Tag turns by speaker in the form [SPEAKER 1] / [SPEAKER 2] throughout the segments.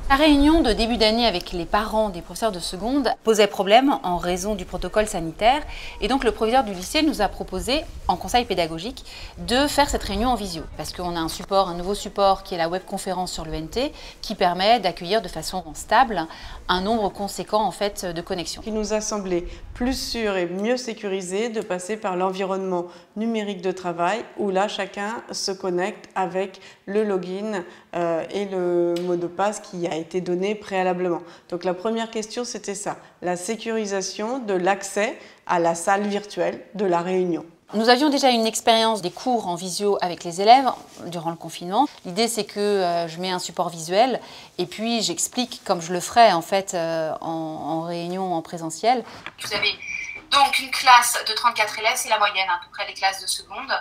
[SPEAKER 1] La réunion de début d'année avec les parents des professeurs de seconde posait problème en raison du protocole sanitaire et donc le proviseur du lycée nous a proposé, en conseil pédagogique, de faire cette réunion en visio parce qu'on a un nouveau support qui est la webconférence sur l'ENT qui permet d'accueillir de façon stable un nombre conséquent en fait de connexions.
[SPEAKER 2] Il nous a semblé plus sûr et mieux sécurisé de passer par l'environnement numérique de travail où là chacun se connecte avec le login et le mot de passe qui a été donné préalablement. Donc la première question c'était ça, la sécurisation de l'accès à la salle virtuelle de la réunion.
[SPEAKER 1] Nous avions déjà une expérience des cours en visio avec les élèves durant le confinement. L'idée c'est que je mets un support visuel et puis j'explique comme je le ferais en fait en réunion en présentiel.
[SPEAKER 3] Vous avez donc une classe de 34 élèves, c'est la moyenne à peu près les classes de seconde.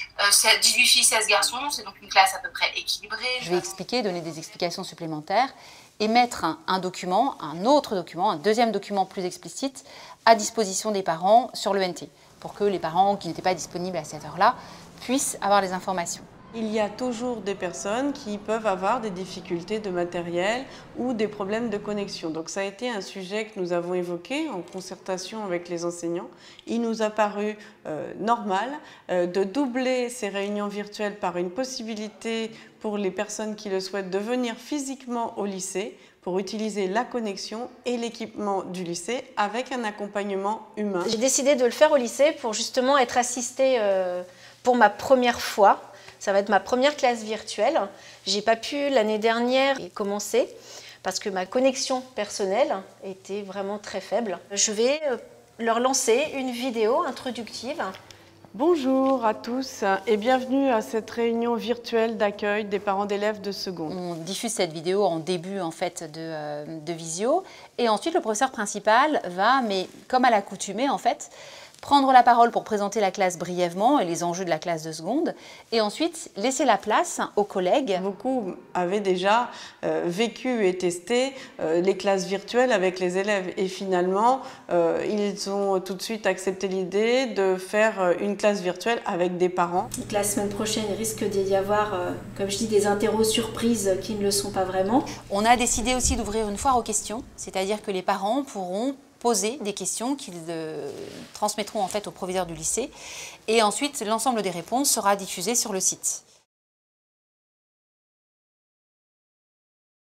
[SPEAKER 3] 18 filles, 16 garçons, c'est donc une classe à peu près équilibrée.
[SPEAKER 1] Je vais expliquer, donner des explications supplémentaires et mettre un document, un autre document, un deuxième document plus explicite à disposition des parents sur l'ENT pour que les parents qui n'étaient pas disponibles à cette heure-là puissent avoir les informations.
[SPEAKER 2] Il y a toujours des personnes qui peuvent avoir des difficultés de matériel ou des problèmes de connexion. Donc ça a été un sujet que nous avons évoqué en concertation avec les enseignants. Il nous a paru normal de doubler ces réunions virtuelles par une possibilité pour les personnes qui le souhaitent de venir physiquement au lycée pour utiliser la connexion et l'équipement du lycée avec un accompagnement humain.
[SPEAKER 4] J'ai décidé de le faire au lycée pour justement être assistée pour ma première fois. Ça va être ma première classe virtuelle. J'ai pas pu l'année dernière commencer parce que ma connexion personnelle était vraiment très faible. Je vais leur lancer une vidéo introductive.
[SPEAKER 2] Bonjour à tous et bienvenue à cette réunion virtuelle d'accueil des parents d'élèves de seconde.
[SPEAKER 1] On diffuse cette vidéo en début en fait de visio et ensuite le professeur principal va, mais comme à l'accoutumée en fait, prendre la parole pour présenter la classe brièvement et les enjeux de la classe de seconde et ensuite laisser la place aux collègues.
[SPEAKER 2] Beaucoup avaient déjà vécu et testé les classes virtuelles avec les élèves et finalement ils ont tout de suite accepté l'idée de faire une classe virtuelle avec des parents.
[SPEAKER 4] Donc la semaine prochaine, il risque d'y avoir, comme je dis, des interros surprises qui ne le sont pas vraiment.
[SPEAKER 1] On a décidé aussi d'ouvrir une foire aux questions, c'est-à-dire que les parents pourront poser des questions qu'ils transmettront en fait au proviseur du lycée et ensuite l'ensemble des réponses sera diffusé sur le site.